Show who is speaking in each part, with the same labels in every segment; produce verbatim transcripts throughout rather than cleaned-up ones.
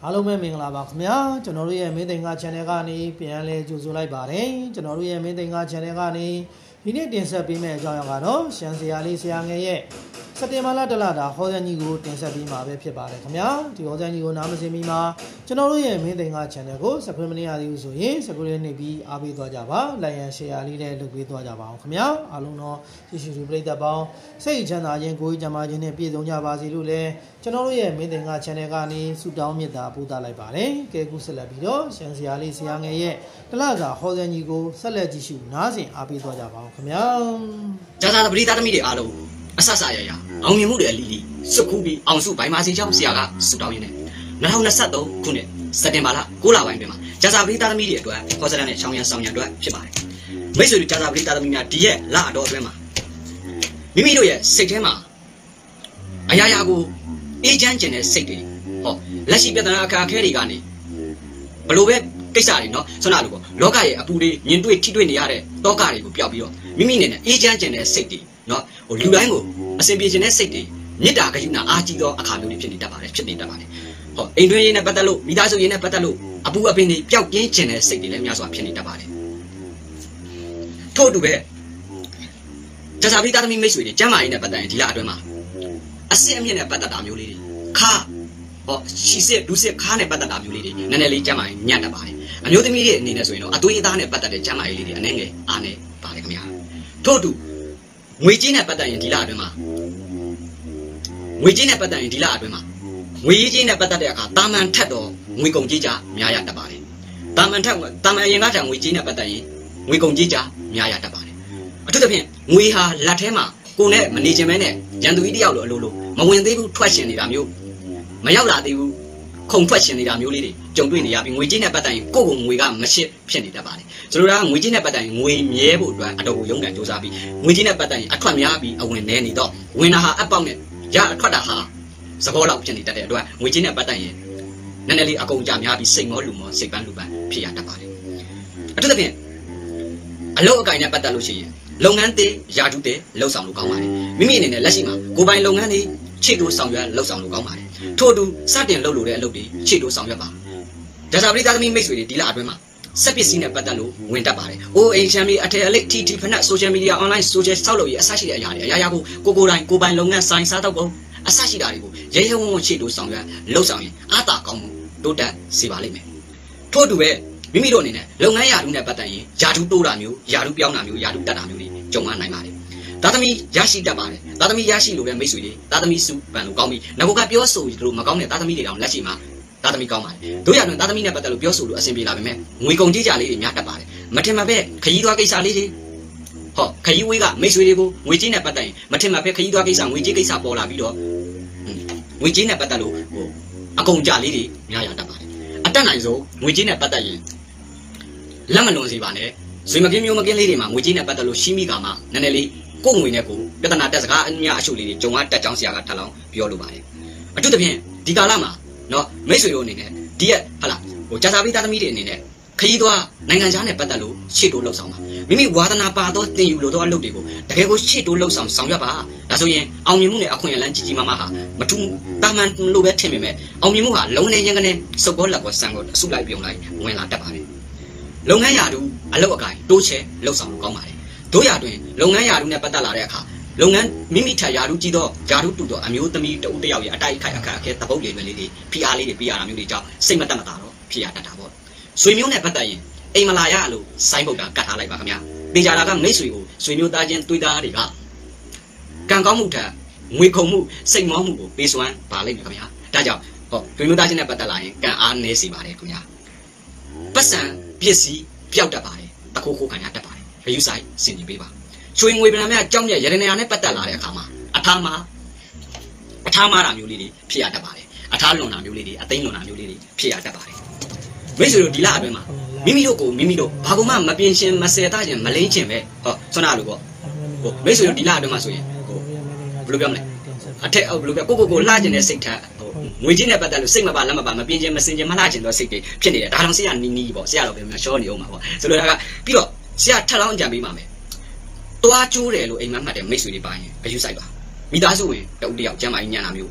Speaker 1: အားလုံးပဲမင်္ဂလာပါခင်ဗျာကျွန်တော်တို့ရဲ့မင်းသိင်္ဂ channel ကနေပြန်လဲကြိုဆိုလိုက်ပါတယ်ကျွန်တော်တို့ရဲ့မင်းသိင်္ဂ channel ကနေဒီနေ့တင်ဆက်ပေးမယ့်အကြောင်းအရာကတော့ရှမ်းဆရာလေးဆရာငယ်ရဲ့စက်တင်ဘာလတလတာဟောစံကြီးကိုတင်ဆက်ပေးမှာပဲဖြစ်ပါတယ်ခင်ဗျာဒီဟောစံကြီးကိုနားမစင်မီမှာကျွန်တော်တို့ရဲ့မင်းသိင်္ဂ channel ကို subscribe မလုပ်ရသေးဘူးဆိုရင် subscribe နေပြီးအားပေးသွားကြပါ like and share လေးလည်းလုပ်ပေးသွားကြပါအောင်ခင်ဗျာအားလုံးတော့ကြည့်ရှုသူပရိသတ်ပေါင်းစိတ်ချမ်းသာခြင်းကိုယ်ကြမ်းမာခြင်းနဲ့ပြည့်စုံကြပါစေလို့လည်းကျွန်တော်တို့ရဲ့မင်းသိင်္ဂ channel ကနေဆုတောင်းမေတ္တာပို့သလိုက်ပါတယ်ကဲခုဆက်လက်ပြီးတော့ရှမ်းဆရာလေးဆရာငယ်ရဲ့တလစာဟောစံကြီးကိုဆက်လက်ကြည့်ရှုနားဆင်အားပေးသွားကြပါအောင်ခင်ဗျာ
Speaker 2: ကြာသာပရိသတ်သမီးတွေအားလုံးအဆဆရရအောင်မြင်မှုတွေအလီလီစုခုပြီးအောင်စုဘိုင်မာစီချောင်းဆရာကဆုတောင်းရင်းနဲ့၂၀၂၃ခုနှစ်စက်တင်ဘာလ၉လပိုင်းတွင်မှာကြာသာပရိသတ်သမီးတွေအတွက်ဟောစံနဲ့ချောင်းရံဆောင်ရံအတွက်ဖြစ်ပါတယ်မိတ်ဆွေတို့ကြာသာပရိသတ်သမီးများဒီရဲ့လအတော်အတွင်းမှာမိမိတို့ရဲ့စိတ်ထဲမှာအရာရာကိုအေးချမ်းကျင်တဲ့စိတ်တွေဟောလက်ရှိပြဿနာအခါအခဲတွေကနေဘလို့ပဲကိစ္စတွေနော်ဆွမ်းနာလို့ပေါ့လောကရဲ့အပူတွေမြင်တွေ့ထိတွေ့နေရတဲ့တောကတွေကိုပျောက်ပြီးတော့မိမိနဲ့အေးချမ်းကျင်တဲ့စိတ်တွေနော်ဟိုလူတိုင်းကိုအစဉ်ပြေခြင်းတဲ့စိတ်တွေမေတ္တာကရုဏာအားကြီးသောအခါမျိုးတွေဖြစ်နေတတ်ပါတယ်ဖြစ်နေတတ်ပါတယ်ဟောအိမ်တွင်းရေးနဲ့ပတ်သက်လို့မိသားစုရေးနဲ့ပတ်သက်လို့အပူအပင်တွေပျောက်ကင်းခြင်းတဲ့စိတ်တွေလည်းများစွာဖြစ်နေတတ်ပါတယ်ထို့အတူပဲကြာစာပိသားသမီးမိတ်ဆွေတွေကျမ်းမာရေးနဲ့ပတ်သက်ရင်ဒီလအတွင်းမှာအစစ်အမြင့်နဲ့ပတ်သက်တာမျိုးလေးတွေခါဟောရှီစစ်ဒူးစစ်ခါနဲ့ပတ်သက်တာမျိုးလေးတွေနည်းနည်းလေးကျမ်းမာရေးညံ့တတ်ပါတယ်အမျိုးသမီးတွေအနေနဲ့ဆိုရင်တော့အသွေးအသားနဲ့ပတ်သက်တဲ့ကျမ်းမာရေးလေးတွေအနည်းငယ်အားနေပါတယ်ခင်ဗျာထို့အတူငွေကြေးနဲ့ပတ်သက်ရင်ဒီလအတွင်းမှာငွေကြေးနဲ့ပတ်သက်ရင်ဒီလအတွင်းမှာငွေကြေးနဲ့ပတ်သက်တဲ့အခါတာမန်ထက်တော့ငွေကုန်ကြေးကြများရတတ်ပါတယ်တာမန်ထက်တာမန်ရင်ကတည်းကငွေကြေးနဲ့ပတ်သက်ရင်ငွေကုန်ကြေးကြများရတတ်ပါတယ်အထူးသဖြင့်ငွေဟာလက်ထဲမှာကိုယ်နဲ့မနေချင်မဲနဲ့ရန်သူကြီးတယောက်လိုအလိုလိုမဝင်သေးဘူးထွက်ရှင်နေတာမျိုးမရောက်လာသေးဘူးခုံထွက်ရှင်နေတာမျိုးလေးတွေကြုံတွေ့နေရပြီးငွေကြေးနဲ့ပတ်သက်ရင်ကိုယ့်ကိုငွေကမရှစ်ဖြစ်နေတတ်ပါတယ်ဆိုလိုတာကငွေကြေးနဲ့ပတ်သက်ရင်ငွေမြဲဖို့အတွက်အတော်ကိုရုန်းကန်ကြိုးစားပြီးငွေကြေးနဲ့ပတ်သက်ရင်အထွက်များပြီးအဝင်နေနေတော့ဝင်တာဟာအပေါက်နဲ့ရအထွက်တာဟာသဘောလောက်ဖြစ်နေတတ်တဲ့အတွက်ငွေကြေးနဲ့ပတ်သက်ရင်နည်းနည်းလေးအကုန်ကြများပြီးစိတ်မောလူမောစိတ်ပန်းလူပန်းဖြစ်ရတတ်ပါတယ်အထူးသဖြင့်အလုပ်အကိုင်နဲ့ပတ်သက်လို့ရှိရင်လုပ်ငန်းတွေယာတုတွေလှုပ်ဆောင်လို့ကောင်းပါတယ်မိမိအနေနဲ့လက်ရှိမှာကိုယ်ပိုင်လုပ်ငန်းတွေခြေတိုးဆောင်ရွက်လှုပ်ဆောင်လို့ကောင်းပါတယ်ထို့အတူစတင်လှုပ်လို့တဲ့အလုပ်တွေခြေတိုးဆောင်ရွက်ပါဒါစာပရိသတ်သမီးမိတ်ဆွေတွေဒီလအတွင်းမှာစက်ပစ္စည်းနဲ့ပတ်သက်လို့ဝင်တတ်ပါတယ်အိုးအိမ်ချမ်းမီအထယ်အလိတ်တီတီဖနက်ဆိုရှယ်မီဒီယာအွန်လိုင်းဆိုရှယ်ဆောက်လုပ်ရေးအစရှိတဲ့အရာတွေအရာရာကိုကိုကိုယ်တိုင်ကိုယ်ပိုင်လုပ်ငန်းဆိုင်စားတော့ကုန်အစရှိတာတွေကိုရဲရဲဝံ့ဝံ့ခြေတိုးဆောင်ရွက်လှုပ်ဆောင်ရင်အားသာကောင်းမှုတိုးတက်စေပါလိမ့်မယ်ထို့အတူပဲမိမိတို့အနေနဲ့လုပ်ငန်းရာထူးနဲ့ပတ်သက်ရင်ယာထူးတိုးတာမျိုးယာထူးပြောင်းတာမျိုးယာထူးတက်တာမျိုးတွေကြုံရနိုင်ပါတယ်သားသမီးရရှိတတ်ပါတယ်သားသမီးရရှိလို့ပဲမိတ်ဆွေတွေသားသမီးစုပန်လို့ကောင်းပြီငါကပြောဆိုလို့မကောင်းတဲ့သားသမီးတွေတောင်လက်ရှိမှာသားသမီးကောင်းပါတယ်တို့ရတွင်သားသမီးနဲ့ပတ်သက်လို့ပြောဆိုလို့အဆင်ပြေလာပါမယ်ငွေကုန်ကြေးကြလေးတွေများတတ်ပါတယ်မထင်မှပဲခရီးသွားကိစ္စလေးတွေဟောခရီးဝေးကမိတ်ဆွေတွေကိုငွေကြေးနဲ့ပတ်သက်ရင်မထင်မှပဲခရီးသွားကိစ္စငွေကြေးကိစ္စပေါ်လာပြီးတော့ငွေကြေးနဲ့ပတ်သက်လို့ဟိုအကုန်ကြလေးတွေများရတတ်ပါတယ်အတက်နိုင်ဆုံးငွေကြေးနဲ့ပတ်သက်ရင်လက်မလွန်စေပါနဲ့ဇွေမကင်းမျိုးမကင်းလေးတွေမှာငွေကြေးနဲ့ပတ်သက်လို့ရှိမိကမှနည်းနည်းလေးကိုယ်ငွေနဲ့ကိုပြဿနာတက်စကားအများအရှုပ်လေးတွေဂျုံအားတက်ကြောင်းဆရာကထပ်လောင်းပြောလိုပါတယ်အထူးသဖြင့်ဒီကာလမှာနော်မိတ်ဆွေတို့အနေနဲ့ဒီရက်ဟလာဟိုကြာစာပိသားသမီးတွေအနေနဲ့ခရီးသွားနိုင်ငံခြားနဲ့ပတ်သက်လို့ရှေ့တိုးလှုပ်ဆောင်ပါမိမိဝါသနာပါသောတင်ယူလို့သောအလုပ်တွေကိုတကယ်ကိုရှေ့တိုးလှုပ်ဆောင်ဆောင်ရွက်ပါဒါဆိုရင်အောင်မြင်မှုနဲ့အခွင့်အလမ်းကြီးကြီးမားမားဟာမထူးတာမှန်လို့ပဲထင်ပေမဲ့အောင်မြင်မှုဟာလုံးနေရင်ကနေစုပ်ကောလက်ကောဆန်ကောအစုလိုက်ပြုံလိုက်ဝင်လာတတ်ပါတယ်လုပ်ငန်းရာထူးအလုပ်အကိုင်တိုးချဲလှုပ်ဆောင်လို့ကောင်းပါတယ်တို့ရာတွင်လုပ်ငန်းရာထူးနဲ့ပတ်သက်လာတဲ့အခါလုပ်ငန်းမိမိထက်ရာထူးကြီးသောရာထူးတူသောအမျိုးသမီးတဦးတယောက်ရဲ့အတိုက်အခိုက်အခါအခဲတပုတ်လေးပဲလေးတွေဖိအားလေးတွေပြရတာမျိုးတွေကြောင့်စိတ်မတက်မတာတော့ဖြစ်ရတတ်တာပေါ့ဆွေမျိုးနဲ့ပတ်သက်ရင်အိမ်မလာရလို့စိုင်းပုတ်တာကတ်ထားလိုက်ပါခင်ဗျာပေကြတာကမိတ်ဆွေကိုဆွေမျိုးသားချင်းတွေးသားတွေကကံကောင်းမှုထက်ငွေခုံမှုစိတ်မောမှုကိုပေးစွမ်းပါလိမ့်မယ်ခင်ဗျာဒါကြောင့်ဟောဆွေမျိုးသားချင်းနဲ့ပတ်သက်လာရင်ကံအားနည်းစေပါတယ်ခင်ဗျာပတ်စံပစ္စည်းပျောက်တတ်ပါတယ်တခိုးခိုးခံရတတ်ပါတယ်ခရူးဆိုင်စင်ကြည့်ပေးပါချွေငွေပဏာမြအကြောင်းရရတနာနဲ့ပတ်သက်လာတဲ့အခါမှာအထာမှာအထာမှားတာမျိုးလေးတွေဖြစ်ရတတ်ပါတယ်အထာလွန်တာမျိုးလေးတွေအသိလွန်တာမျိုးလေးတွေဖြစ်ရတတ်ပါတယ်မိတ်ဆွေတို့ဒီလအတွင်းမှာမိမိတို့ကိုမိမိတို့ဘာမှမပြင်းရှင်းမဆယ်သားခြင်းမလိမ့်ခြင်းပဲဟောဆွမ်းနာလို့ပေါ့ဟိုမိတ်ဆွေတို့ဒီလအတွင်းမှာဆိုရင်ဟိုဘယ်လိုပြောမလဲအထက်ဘယ်လိုပြောကိုကိုကိုလှခြင်းတဲ့စိတ်ထက်ဟိုငွေချင်းနဲ့ပတ်သက်လို့စိတ်မပါလက်မပါမပြင်းခြင်းမစင်ခြင်းမလှခြင်းတော့စိတ်တွေဖြစ်နေတယ်ဒါတောင်ဆရာနီးနီးပေါ့ဆရာတော့ပြန်ရှောနေအောင်ပါပေါ့ဆိုလိုတာကပြီးတော့ဆရာထပ်လောင်းကြံပေးပါမယ်တွားကျိုးတယ်လို့အိမ်မက်မှတ်တယ်မိတ်ဆွေတွေပါရင်အယူဆိုင်ပါမိသားစုဝင်တဦးတယောက်ကျမ်းမာရေးညံ့တာမျိုး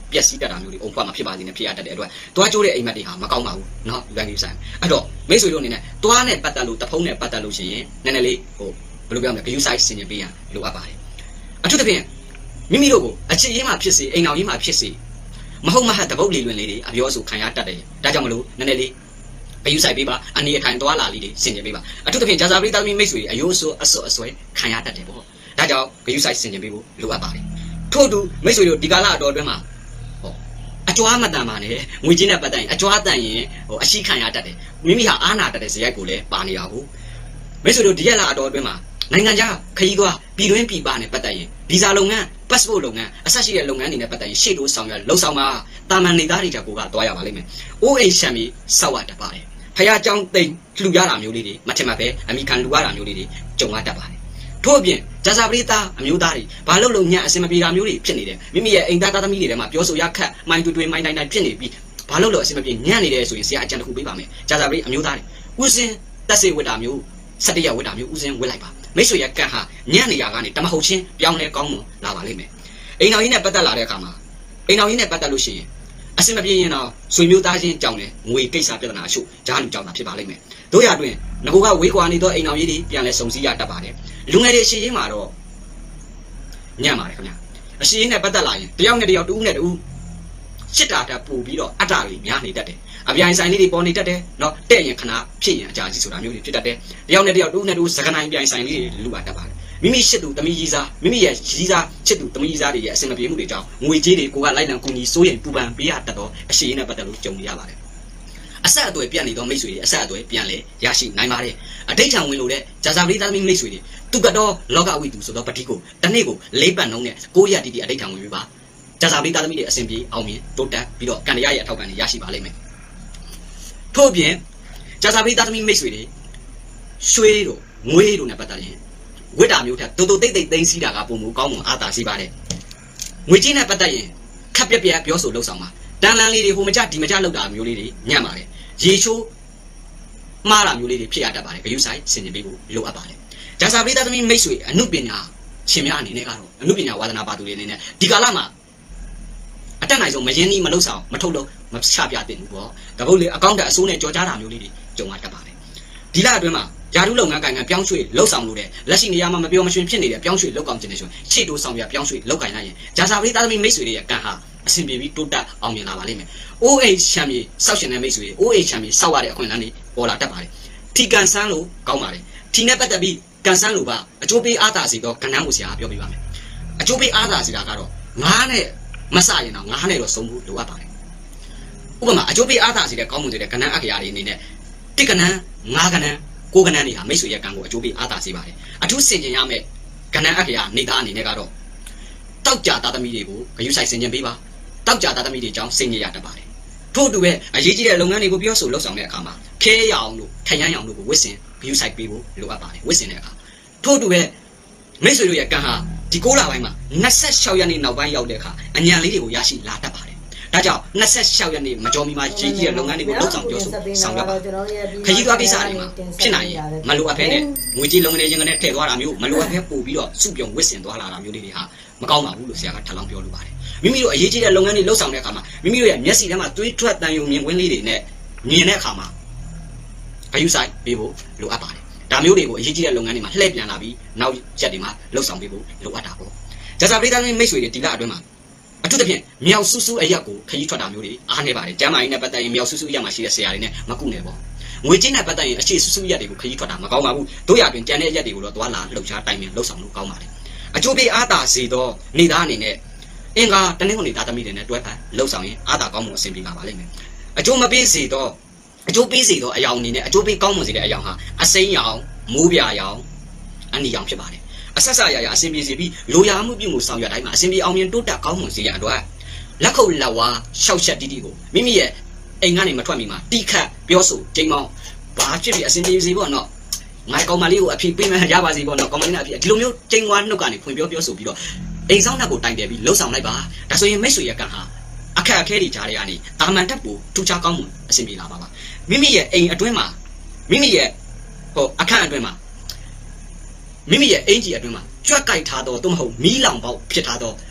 Speaker 2: ပြက်စီးတတ်တာမျိုးတွေအုံပွားမှာဖြစ်ပါစေနဲ့ဖြစ်ရတတ်တဲ့အတွက်တွားကျိုးတဲ့အိမ်မက်တွေဟာမကောင်းပါဘူးနော်လူတိုင်းလူဆိုင်အဲ့တော့မိတ်ဆွေတို့အနေနဲ့တွားနဲ့ပတ်သက်လို့တဖုံးနဲ့ပတ်သက်လို့ရှိရင်နည်းနည်းလေးဟိုဘယ်လိုပြောမလဲဂရုစိုက်ဆင်ခြင်ပေးရလိုအပ်ပါတယ်အထူးသဖြင့်မိမိတို့ကိုအချစ်ရေးမှဖြစ်စေအိမ်အောင်ရေးမှဖြစ်စေမဟုတ်မဟတ်တပုတ်လီလွင်လေးတွေအပြောဆိုခံရတတ်တယ်ဒါကြောင့်မလို့နည်းနည်းလေးဂရုစိုက်ပေးပါအနေအထိုင်တွားလာလေးတွေဆင်ခြင်ပေးပါအထူးသဖြင့်ဂျာဇာပရိသတ်မိတ်ဆွေအယိုးဆိုအစောအစွဲခံရတတ်တယ်ပေါ့ဒါကြောင့်ဂရုစိုက်ဆင်ခြင်ပေးဖို့လိုအပ်ပါတယ်ထို့တူမိတ်ဆွေတို့ဒီကာလအတော်အတွင်းမှာဟောအကြွားမတန်ပါနဲ့ငွေချင်းနဲ့ပတ်သက်ရင်အကြွားတန်ရင်ဟိုအရှိခံရတတ်တယ်မိမိဟာအာနာတတ်တဲ့ဇယက်ကိုလည်းပါနေတာကိုမိတ်ဆွေတို့ဒီရက်လအတော်အတွင်းမှာနိုင်ငံခြားခရီးသွားပြည်တွင်းပြည်ပနဲ့ပတ်သက်ရင်ဗီဇာလုပ်ငန်း passport လုပ်ငန်းအဆက်ရှိတဲ့လုပ်ငန်းတွေနဲ့ပတ်သက်ရင်ရှေ့တိုးဆောင်ရွက်လှုပ်ဆောင်မှာတာမန်နေသားတွေကြောင့်ကိုကတွားရပါလိမ့်မယ်။အိုးအိမ်ရှံပြီးစောက်ရတတ်ပါတယ်။ဖះเจ้าတိမ်လှူရတာမျိုးလေးတွေမထင်မှပဲအမိခံလှူရတာမျိုးလေးတွေကြုံရတတ်ပါတယ်။ထို့အပြင်ဂျာဇာပရိသတ်အမျိုးသားတွေဘာလို့လုံညံ့အစင်မပြေတာမျိုးတွေဖြစ်နေတယ်။မိမိရဲ့အိမ်သားသားသမီးတွေထဲမှာပြောဆိုရခက်မိုင်းတွင်တွင်မိုင်းတိုင်းတိုင်းဖြစ်နေပြီးဘာလို့လို့အစင်မပြေညံ့နေတယ်ဆိုရင်ဆရာအကြံတစ်ခုပေးပါမယ်။ဂျာဇာပရိအမျိုးသားတွေဥစဉ်တက်စေဝတ်တာမျိုးစတရဝတ်တာမျိုးဥစဉ်ဝတ်လိုက်ပါမိတ်ဆွေရဲ့ကတ်ဟာညံ့နေရကနေတမဟုတ်ချင်းပြောင်းလဲကောင်းမွန်လာပါလိမ့်မယ်အိမ်တော်ကြီးနဲ့ပတ်သက်လာတဲ့အခါမှာအိမ်တော်ကြီးနဲ့ပတ်သက်လို့ရှိရင်အစင်မပြေရင်တော့ဆွေမျိုးသားချင်းကြောင့်လည်းငွေကိစ္စပြဿနာအချို့ဂျားလူကြောင့်သာဖြစ်ပါလိမ့်မယ်တို့ရအတွင်းငကိုကဝေးကွာနေသောအိမ်တော်ကြီးတွေပြန်လဲစုံစည်းရတတ်ပါတယ်လူငယ်တွေအရှိရင်မှာတော့ညံ့ပါတယ်ခင်ဗျအရှိရင်နဲ့ပတ်သက်လာရင်တယောက်နဲ့တယောက်တူးနဲ့တူးရှစ်တာတက်ပို့ပြီးတော့အတ္တလေးများနေတတ်တယ်အပြိုင်ဆိုင်လေးတွေပေါ်နေတတ်တယ်နော်တဲ့ရင်ခဏဖြစ်ရင်အကြာကြီးဆိုတာမျိုးတွေဖြစ်တတ်တယ်တယောက်နဲ့တယောက်တူးနဲ့တူးစကနိုင်ပြိုင်ဆိုင်လေးတွေလူပါတတ်ပါတယ်မိမိရှစ်သူတမီးကြီးစားမိမိရဲ့ကြီးစားချစ်သူတမီးကြီးစားတွေရဲ့အစင်မပြေမှုတွေကြောင့်ငွေကြေးတွေကိုကလိုက်လံကူညီစိုးရိမ်ပူပန်ပေးရတတ်တော့အရှိရင်နဲ့ပတ်သက်လို့ကြုံရပါတယ်အဆက်အသွယ်ပြတ်နေသောမိတ်ဆွေတွေအဆက်အသွယ်ပြန်လဲရရှိနိုင်ပါတယ်အဋိဌံဝင်လို့တဲ့ဂျာဇာပရိသတ်မိတ်ဆွေတွေသူကတော့လောကဝိတုဆိုတော့ပတိကိုတနေ့ကိုလေးပတ်နှုံးနဲ့ကိုးရက်တီတီအဋိဌံဝင်ပြီးပါဂျာဇာပရိသတ်မိတွေအစဉ်ပြေအောင်မြင်တိုးတက်ပြီးတော့ကံတရားရဲ့အထောက်ပံ့တွေရရှိပါလိမ့်မယ်ထို့ပြင်ဂျာဇာပရိသတ်မိမိတ်ဆွေတွေရွှေတို့ငွေတို့နဲ့ပတ်သက်ရင်ဝိတ္တာမျိုးထက်တူတူတိတ်တိတ်သိမ်းစီးတာကပုံမူကောင်းမွန်အားသာရှိပါတယ်ငွေချင်းနဲ့ပတ်သက်ရင်ခက်ပြက်ပြက်ပြောဆိုလှုပ်ဆောင်ပါတန်လန်လေးတွေဟိုမကြဒီမကြလှုပ်တာမျိုးလေးတွေညံ့ပါတယ်ရေချိုးမှားတာမျိုးလေးတွေဖြစ်ရတတ်ပါတယ်ဂရုစိုက်ဆင်ခြင်ပေးဖို့လိုအပ်ပါတယ်ဂျာဇာပရိသတ်သမီးမိတ်ဆွေအနုပညာရှင်များအနေနဲ့ကတော့အနုပညာဝါသနာပါသူတွေအနေနဲ့ဒီကာလမှာအတက်နိုင်ဆုံးမရင်းနှီးမလှုပ်ဆောင်မထုတ်လို့မချပြတဲ့ဘူးပေါ့ဒါပုတ်လေအကောင့်တက်အစိုးနဲ့ကြော်ကြားတာမျိုးလေးတွေကြုံရတတ်ပါတယ်ဒီလအတွင်းမှာယာတုလုပ်ငန်းကိုင်ငံပြောင်းရွှေ့လှုပ်ဆောင်လို့တဲ့လက်ရှိနေရာမှာမပြောမရွှင်ဖြစ်နေတဲ့ပြောင်းရွှေ့လောက်ကောင်ကျင်နေဆိုရှေ့တိုးဆောင်ပြပြောင်းရွှေ့လောက်ကိုင်လိုက်ရင်ဂျာဇာပရိသတ်သမီးမိတ်ဆွေတွေရဲ့ကံဟာအဆင်ပြေပြီးတိုးတက်အောင်မြင်လာပါလိမ့်မယ်။ O H ချမ်းမြေစောက်ရှင်တဲ့မိတ်ဆွေတွေ O H ချမ်းမြေစောက်ရတဲ့အခွင့်အလမ်းတွေပေါ်လာတတ်ပါတယ်။ထီကန်ဆန်းလို့ကောင်းပါတယ်။ထီနဲ့ပတ်သက်ပြီးကန်ဆန်းလို့ပါအကျိုးပေးအားသာစီတော့ကဏ္ဍကိုဆရာပြောပြပါမယ်။အကျိုးပေးအားသာစီတာကတော့ငါးနဲ့မစရင်တော့ငါးနဲ့တော့ဆုံးဖို့လိုအပ်ပါတယ်။ဥပမာအကျိုးပေးအားသာစီတဲ့ကောင်းမွန်တဲ့ကဏ္ဍအခရာတွေအနေနဲ့တစ်ကဏ္ဍငါးကဏ္ဍကိုကဏ္ဍတွေဟာမိတ်ဆွေရဲ့ကံကိုအကျိုးပေးအားသာစေပါတယ်။အထူးဆင်ခြင်ရမယ့်ကဏ္ဍအခရာနေသားအနေနဲ့ကတော့တောက်ကြသားသမီးတွေကိုဂရုစိုက်ဆင်ခြင်ပေးပါတောက်ကြသားသမီးတွေကြောင့်စိတ်ညစ်ရတတ်ပါတယ်ထို့အတူပဲအရေးကြီးတဲ့လုပ်ငန်းတွေကိုပြောဆိုလှုပ်ဆောင်တဲ့အခါမှာခဲရအောင်လို့ခရမ်းရအောင်လို့ကိုဝစ်စင်ဂရုစိုက်ပေးဖို့လိုအပ်ပါတယ်ဝစ်စင်တဲ့အခါထို့အတူပဲမိတ်ဆွေတို့ရဲ့ကံဟာဒီကိုးလပိုင်းမှာနှစ်ဆယ့်ရှစ်ရက်နေ့နောက်ပိုင်းရောက်တဲ့အခါအညံလေးတွေကိုရရှိလာတတ်ပါတယ်ဒါကြောင့်နှစ်ဆယ့်ရှစ်ရက်နေ့မကြောမီမှာရေးကြီးတဲ့လုပ်ငန်းတွေကိုလှုပ်ဆောင်ပြောဆိုဆောင်ရွက်ပါခရီးသွားပိစာတွေမှာဖြစ်နိုင်ရင်မလိုအပ်ဘဲနဲ့ငွေကြေးလုပ်ငန်းတွေချင်းကနေထည့်သွားတာမျိုးမလိုအပ်ဘဲပို့ပြီးတော့စုပြုံဝစ်စင်သွားလာတာမျိုးတွေဟာမကောင်းပါဘူးလို့ဆရာကထပ်လောင်းပြောလိုပါတယ်မိမိတို့အရေးကြီးတဲ့လုပ်ငန်းတွေလှုပ်ဆောင်တဲ့အခါမှာမိမိတို့ရဲ့မျက်စိထဲမှာသွေးထွက်တန်ယုံမြင်ကွင်းလေးတွေနဲ့မြင်တဲ့အခါမှာဂရုစိုက်ပေးဖို့လိုအပ်ပါတယ်ဒါမျိုးတွေကိုအရေးကြီးတဲ့လုပ်ငန်းတွေမှာလှည့်ပြန်လာပြီးနောက်ရက်တွေမှာလှုပ်ဆောင်ပေးဖို့လိုအပ်တာပေါ့ဂျာဇာပရိသတ်မိတ်ဆွေတွေဒီလအတွင်းမှာအထူးသဖြင့်မြောက်ဆူဆူအရက်ကိုခရီးထွက်တာမျိုးတွေအားနေပါတယ်ကျမ်းမာရေးနဲ့ပတ်သက်ရင်မြောက်ဆူဆူအရက်မှာရှိတဲ့ဆရာတွေနဲ့မကုနဲ့ပေါ့ငွေကြေးနဲ့ပတ်သက်ရင်အခြေဆူဆူအရက်တွေကိုခရီးထွက်တာမကောင်းပါဘူးတို့ရတွင်ကျန်တဲ့အရက်တွေကိုတော့သွားလာလှုပ်ရှားတိုင်ပင်လှုပ်ဆောင်လို့ကောင်းပါတယ်အကျိုးပေးအားသာစေသောနေသားအနေနဲ့အင်္ဂါတနင်္ဂနွေသားသမီးတွေနဲ့တွဲဖက်လှုပ်ဆောင်ရင်အားသာကောင်းမှုအဆင်ပြေပါပါလိမ့်မယ်အကျိုးမပေးစေသောအကျိုးပေးစေသောအယောင်အနေနဲ့အကျိုးပေးကောင်းမွန်စေတဲ့အယောင်ဟာအစိမ်းရောင်မိုးပြရောင်အနီရောင်ဖြစ်ပါတယ်အဆက်ဆက်ရရအဆင်ပြေစေပြီးလိုရာမှုပြုမှုဆောင်ရွက်တိုင်းမှာအဆင်ပြေအောင်မြင်တိုးတက်ကောင်းမွန်စေရအတွက်လက်ခုပ်လက်ဝါးရှောက်ချက်တီးတီးကိုမိမိရဲ့အိမ်ကနေမထွက်မီမှာတီးခတ်ပြောဆိုချိန်မောင်းဘာဖြစ်ဖြစ်အဆင်ပြေစေပေါ့နော်ငါကောင်မလေးကိုအဖြစ်ပေးမှရပါစေပေါ့နော်ကောင်မလေးနဲ့အဖြစ်ဒီလိုမျိုးချိန်ဝါနှုတ်ကနေဖွင့်ပြောပြောဆိုပြီးတော့အိမ်ဆောင်နှက်ကိုတိုင်တယ်ပြီးလှုပ်ဆောင်လိုက်ပါဒါဆိုရင်မိတ်ဆွေရဲ့ကံဟာအခက်အခဲတွေကြားတွေကနေတာမန်တက်ဖို့ထူးခြားကောင်းမှုအဆင်ပြေလာပါပါမိမိရဲ့အိမ်အတွင်းမှာမိမိရဲ့ဟိုအခန့်အတွင်းမှာမိမိရဲ့အင်ဂျီအတွင်းမှာကြွက်ကြိုက်ထားတော့သို့မဟုတ်မီးလောင်ပေါက်ဖြစ်ထားတော့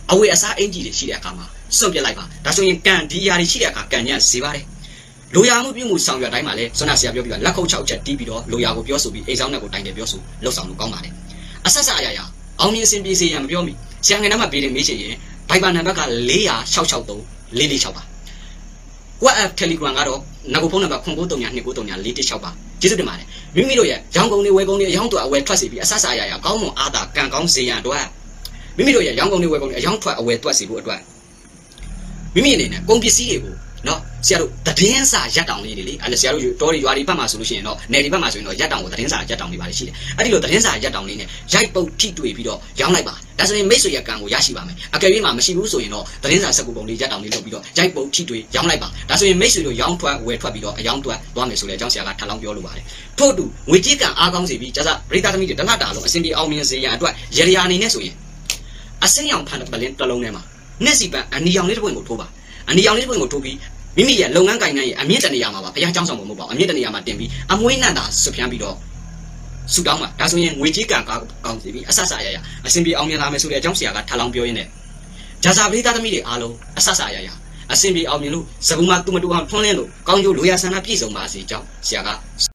Speaker 2: အဝေးအစားအင်ကြီးတွေရှိတဲ့အခါမှာစွန့်ပစ်လိုက်ပါဒါဆိုရင်ကံဒီຢာတွေရှိတဲ့အခါကံညံ့စေပါတယ်လိုရာမှုပြုမှုဆောင်ရွက်တိုင်းမှာလည်းစွမ်းနာဆရာပြောပြီးတော့လက်ခုပ်၆ချက်တီးပြီးတော့လိုရာကိုပြောဆိုပြီးအိမ်ဆောင်နဲ့ကိုတိုင်တယ်ပြောဆိုလှုပ်ဆောင်လို့ကောင်းပါတယ်အဆက်ဆက်အရာရာအောင်မြင်စင်ပြေစေရန်မပြောမိဆရာငယ်နှမပေးတယ်မေးချင်ရင်ဘိုင်ဘာနံပါတ်က၄၆၆သုံး၄၄၆ပါ WhatsApp Telegram ကတော့ငါကိုဖုန်းနံပါတ်ခု၉၃ည၂၉၃ည၄၁၆ပါကျေးဇူးတင်ပါတယ်မိမိတို့ရဲ့ရောင်းကုန်တွေဝယ်ကုန်တွေအယောင်းတွေအဝယ်ထွက်စီပြီးအဆက်ဆက်အရာရာကောင်းမွန်အားသာကံကောင်းစေရန်အတွက်မိမိတို့ရဲ့ရောင်းကုန်တွေဝယ်ကုန်တွေအယောင်းထွက်အဝယ်တွက်စီဖို့အတွက်မိမိအနေနဲ့ကုန်ပစ္စည်းတွေကိုနော်ဆရာတို့တည်င်းစာရက်တောင်လေးတွေလေအဲ့ဒါဆရာတို့တော်ရီရွာတွေဘက်မှာဆိုလို့ရှိရင်တော့နယ်ဒီဘက်မှာဆိုရင်တော့ရက်တောင်ကိုတည်င်းစာရက်တောင်တွေပါလေရှိတယ်အဲ့ဒီလိုတည်င်းစာရက်တောင်လေးနဲ့ရိုက်ပုတ်ထိတွေ့ပြီးတော့ရောင်းလိုက်ပါဒါဆိုရင်မိတ်ဆွေရကံကိုရရှိပါမယ်အကယ်၍မှမရှိဘူးဆိုရင်တော့တည်င်းစာစကူပုံလေးရက်တောင်လေးလုပ်ပြီးတော့ရိုက်ပုတ်ထိတွေ့ရောင်းလိုက်ပါဒါဆိုရင်မိတ်ဆွေတို့ရောင်းထွက်ဝယ်ထွက်ပြီးတော့အယောင်းတွက်သွားမယ်ဆိုလေအကြောင်းဆရာကထပ်လောင်းပြောလိုပါတယ်ထို့တူငွေကြေးကံအားကောင်းစေပြီးကျစားပရိသတ်သမီးတွေတလတ်တာလုံးအစဉ်ပြေအောင်မြင်စေရန်အတွက်ရရအနေနဲ့ဆိုရင်အစင်းရောင်ဖန်တဲ့ပလင်းတစ်လုံးထဲမှာနှက်စီပန်အနီရောင်လေးတစ်ပွင့်ကိုထိုးပါအနီရောင်လေးတစ်ပွင့်ကိုထိုးပြီးမိမိရဲ့လုပ်ငန်းကိုင်ငန်းရဲ့အမြင့်တနေရာမှာပါဘုရားကျောင်းဆောင်မှုမဟုတ်ပါဘူးအမြင့်တနေရာမှာတင်ပြီးအမွေးနံ့တာဆွဖြန်းပြီးတော့ဆူတောင်းပါဒါဆိုရင်ငွေကြေးကံကောင်းစီပြီးအဆဆအရာရာအစဉ်ပြေအောင်မြင်လာမယ်ဆိုတဲ့အကြောင်းဆရာကထပ်လောင်းပြောရင်းနဲ့ဂျာဇာပရိသတ်သမီးတွေအားလုံးအဆဆအရာရာအစဉ်ပြေအောင်မြင်လို့စပူမှာတူမတူအောင်ထွန်းလင်းလို့ကောင်းကျိုးလိုရာဆန္ဒပြည့်စုံပါစေကြောင်းဆရာက